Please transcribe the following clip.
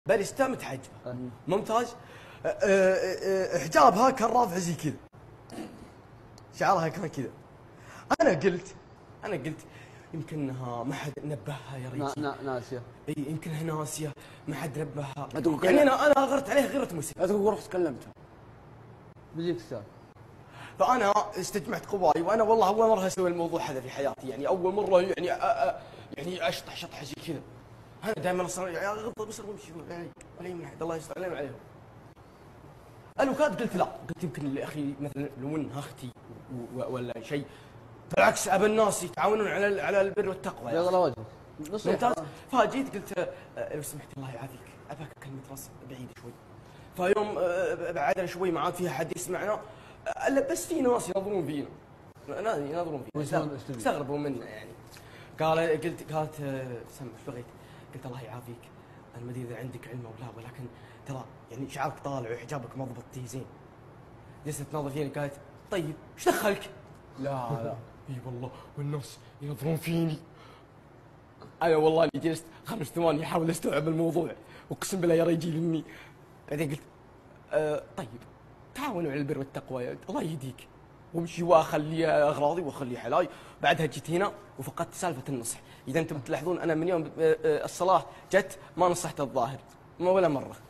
باليستا متحجبه ممتاز. حجابها كان رافع زي كذا، شعرها كان كذا. انا قلت يمكنها ما حد نبهها يا رجال. ناسيه. اي يمكنها ناسيه ما حد نبهها. تقول يعني انا غرت عليها غيرة مسلم. لا تقول رحت كلمتها بيجيك السالفه. فانا استجمعت قواي، وانا والله اول مره اسوي الموضوع هذا في حياتي، يعني اول مره يعني يعني اشطح شطحه زي كذا. انا دائما اصلا يا غض البصر وامشي ولا يمنع الله يستر علينا وعليهم. الوكاد قلت لا، قلت يمكن اخي مثلا لو انها اختي ولا شيء، بالعكس ابى الناس يتعاونون على البر والتقوى. يا الله وجهك ممتاز. فجيت قلت لو سمحت الله يعافيك اباك كلمه راس بعيد شوي. فيوم بعدنا شوي ما عاد فيها حد يسمعنا، الا بس في ناس ينظرون فينا، ينظرون فينا استغربوا منا يعني. قالت سمع ايش بغيت؟ قلت الله يعافيك انا ما ادري اذا عندك علم او لا، ولكن ترى يعني شعرك طالع وحجابك ما ضبطتيه زين. جلست تنظر فيني قالت طيب ايش دخلك؟ لا اي والله والناس ينظرون فيني. انا والله اللي جلست 5 ثواني احاول استوعب الموضوع، اقسم بالله يا رجل اني بعدين قلت طيب تعاونوا على البر والتقوى الله يهديك، وامشي واخلي اغراضي واخلي حلاي. بعدها جيت هنا وفقدت سالفه النصح. اذا انتم تلاحظون انا من يوم الصلاه جت ما نصحت الظاهر ولا مره.